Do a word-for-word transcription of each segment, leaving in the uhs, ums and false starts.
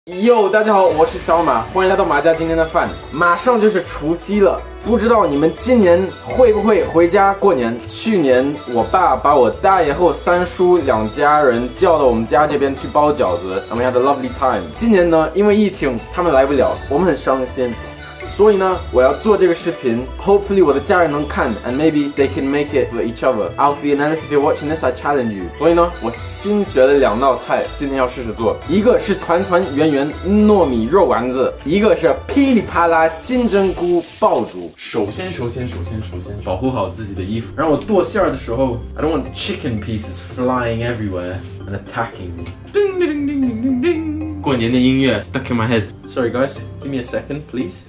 哟，大家好，我是小马，欢迎来到马家今天的饭。马上就是除夕了，不知道你们今年会不会回家过年？去年我爸把我大爷和我三叔两家人叫到我们家这边去包饺子 ，and we had a lovely time。今年呢，因为疫情，他们来不了，我们很伤心。所以呢，我要做这个视频 ，hopefully 我的家人能看 ，and maybe they can make it for each other. Alfie and Alice, if you're watching this, I challenge you. 所以呢，我新学了两道菜，今天要试试做。一个是团团圆圆糯米肉丸子，一个是噼里啪啦金针菇爆煮。首先，首先，首先，首先，保护好自己的衣服。然后我剁馅儿的时候 ，I don't want chicken pieces flying everywhere and attacking me. Ding ding ding ding ding ding. 过年的音乐 stuck in my head. Sorry guys, give me a second, please.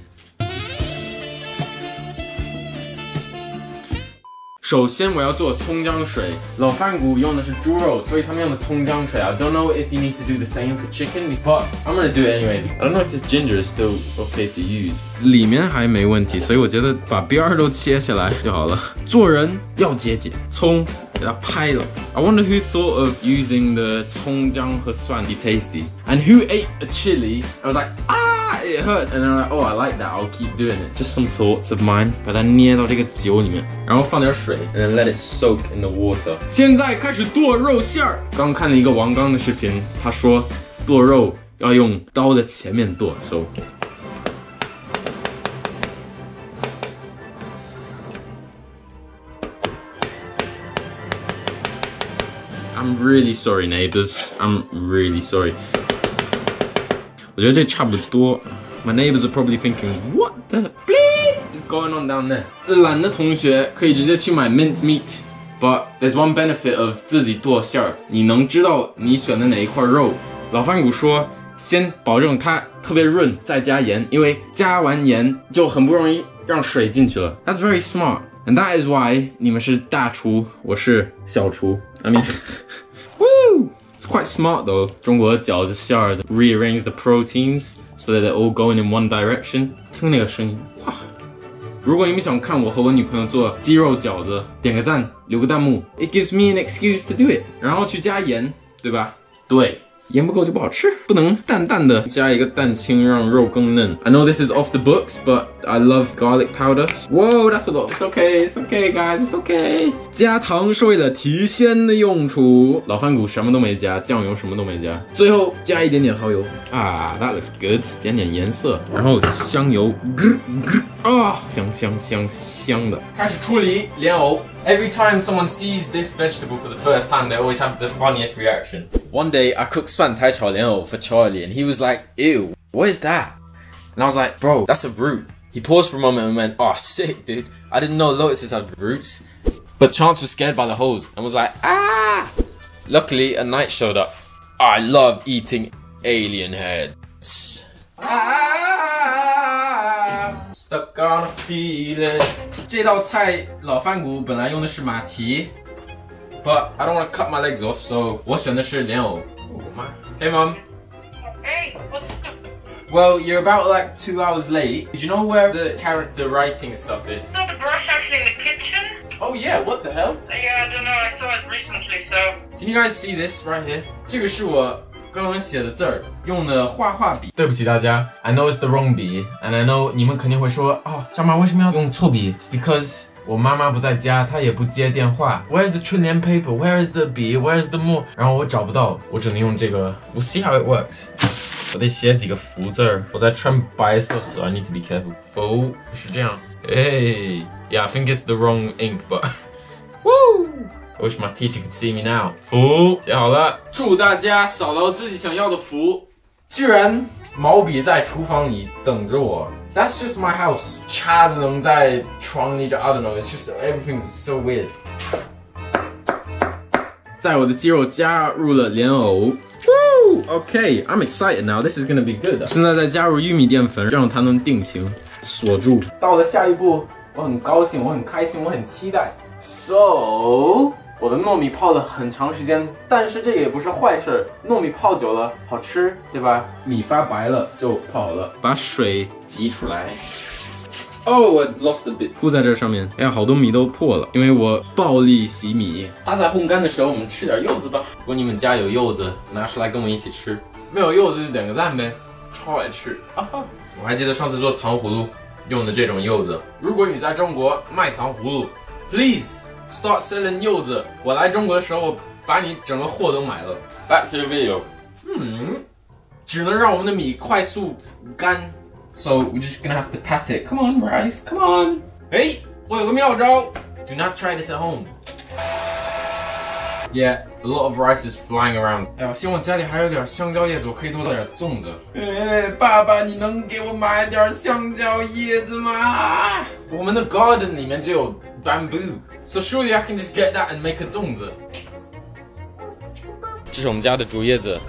首先我要做葱姜水，老饭骨用的是猪肉，所以他们用的葱姜水。I don't know if you need to do the same for chicken, but I'm gonna do it anyway. I don't know if this ginger is still okay to use. 里面还没问题，所以我觉得把边儿都切下来就好了。做人要节俭，葱给它拍了。I wonder who thought of using the 葱姜和蒜 be tasty, and who ate a chili. I was like, ah.It hurts, and I'm like, oh, I like that. I'll keep doing it. Just some thoughts of mine. 把它捏到这个酒里面，然后放点水 ，and then let it soak in the water. 现在开始剁肉馅儿。刚看了一个王刚的视频，他说剁肉要用刀的前面剁 ，so. I'm really sorry, neighbors. I'm really sorry. 我觉得这差不多。My neighbors are probably thinking, what the bleep is going on down there? 懒的同学可以直接去买 mince meat, but there's one benefit of 自己剁馅儿，你能知道你选的哪一块肉。老饭骨说，先保证它特别润，再加盐，因为加完盐就很不容易让水进去了。That's very smart, and that is why 你们是大厨，我是小厨。I mean, woo.It's quite smart though. 中国饺子馅儿的 rearrange the proteins so that they're all going in one direction. 听那个声音，哇！如果你们想看我和我女朋友做鸡肉饺子，点个赞，留个弹幕。It gives me an excuse to do it. 然后去加盐，对吧？对。盐不够就不好吃，不能淡淡的加一个蛋清让肉更嫩。I know this is off the books, but I love garlic powder. Whoa, that's a lot. It's okay, it's okay, guys, it's okay. 加糖是为了提鲜的用处。老饭骨什么都没加，酱油什么都没加，最后加一点点蚝油。啊 ，that looks good. 点点颜色，然后香油，啊，香香香香的。开始处理莲藕。Every time someone sees this vegetable for the first time, they always have the funniest reaction. One day, I cooked 蒜苔炒莲藕 for Charlie, and he was like, ew, what is that? And I was like, bro, that's a root. He paused for a moment and went, oh, sick, dude. I didn't know lotuses had roots. But Chance was scared by the holes and was like, ah! Luckily, a knight showed up. I love eating alien heads. Ah!Stuck on a feeling. 这道菜老饭骨本来用的是马蹄 ，but I don't want to cut my legs off, so 我选的是莲藕。哦妈 ！Hey mom. Hey, what's up? Well, you're about like two hours late. Do you know where the character writing stuff is? Is the brush actually in the kitchen? Oh yeah, what the hell? Yeah, I don't know. I saw it recently, so. Can you guys see this right here? 这个是我刚刚写的字儿，用的画画笔。对不起大家 ，I know it's the wrong 笔 ，and I know 你们肯定会说，哦，小马为什么要用错笔 ？It's because 我妈妈不在家，她也不接电话。Where's the 春联 paper? Where is the 笔 Where's the more? 然后我找不到，我只能用这个。We'll see how it works. 我得写几个福字儿。我在穿白色，so I need to be careful. 福是这样。Hey, yeah, I think it's the wrong ink, but. Woo!I wish my teacher could see me now. 福写好了，祝大家找到自己想要的福。居然毛笔在厨房里等着我。That's just my house. 叉子能在床里找 I don't know. It's just everything's so weird. 在我的鸡肉加入了莲藕。Woo! Okay, I'm excited now. This is gonna be good. 现在再加入玉米淀粉，让它能定型，锁住。到了下一步，我很高兴，我很开心，我很期待。So.我的糯米泡了很长时间，但是这个也不是坏事，糯米泡久了好吃，对吧？米发白了就泡好了，把水挤出来。Oh, I lost a bit. 铺在这上面，哎呀，好多米都破了，因为我暴力洗米。它在烘干的时候，我们吃点柚子吧。如果你们家有柚子，拿出来跟我一起吃。 没有柚子就点个赞呗，超爱吃啊！我还记得上次做糖葫芦用的这种柚子。如果你在中国卖糖葫芦 ，please start selling 柚子。我来中国的时候，把你整个货都买了。Back to the video。嗯，只能让我们的米快速干。So we're just gonna have to pat it. Come on, rice. Come on. 哎，我有个妙招。Do not try this at home. Yeah, a lot of rice is flying around. 哎呀，希望家里还有点香蕉叶子，我可以多打点粽子。哎，爸爸，你能给我买点香蕉叶子吗？我们的 garden 里面就有 bamboo, so surely I can just get that and make a 粽子。这是我们家的竹叶子，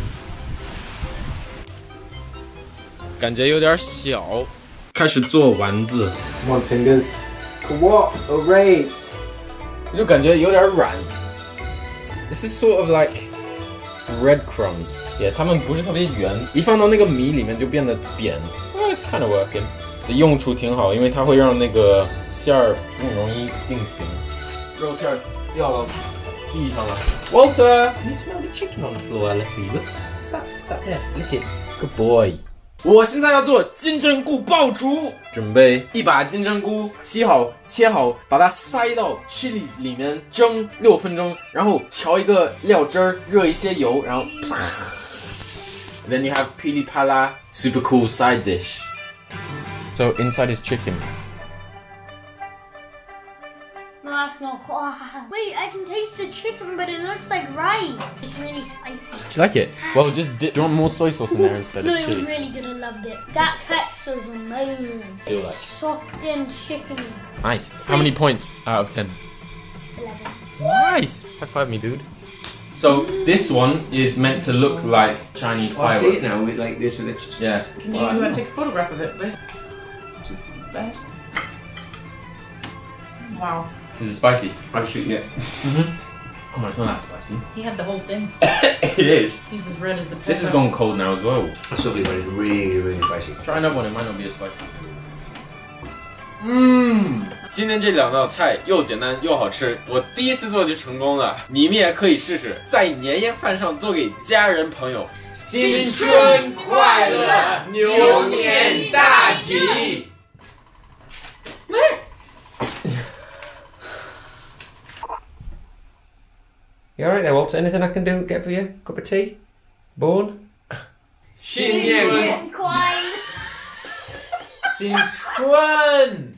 感觉有点小。开始做丸子。 Come on, fingers. Cooperate. 我就感觉有点软。This is sort of like breadcrumbs. Yeah, 它们不是特别圆，一放到那个米里面就变得扁。Well, it's kind of working. 的用处挺好，因为它会让那个馅儿更容易定型。肉馅儿掉到地上了。Walter, can you smell the chicken on the floor, Alexi? Look, what's that? What's that there? Lick it. Good boy. 我现在要做金针菇爆竹，准备一把金针菇，洗好切好，把它塞到 chilies 里面蒸六分钟，然后调一个料汁儿，热一些油，然后 Then you have pili pala, super cool side dish. So inside is chicken. No, that's not. Wait, I can taste the chicken, but it looks like rice. It's really spicy. Do you like it? Well, just dip. Do you want more soy sauce in there instead No, of it was chili? really good. I loved it. That texture is amazing. Feel It's like- soft and chickeny. Nice. How many points out of ten? Eleven. Nice. High five me, dude. So this one is meant to look like Chinese I see it fireworks. now with like this. With the Yeah. Can you uh, take a photograph of it, babe? Just that. Wow. Is it spicy? I'm shooting it. Come on, it's not that spicy. He had the whole thing. It is. He's as red as the This has pepper. gone cold now as well. That's lovely, but it's really, really spicy. Try another one, it might not be as spicy. Mmm. 今天这两道菜又简单又好吃，我第一次做就成功了。你们也可以试试，在年夜饭上做给家人朋友。新春快乐，牛年大吉！ You alright there, Walter? Anything I can do? Get for you? Cup of tea? Born? 新年快乐。 新春。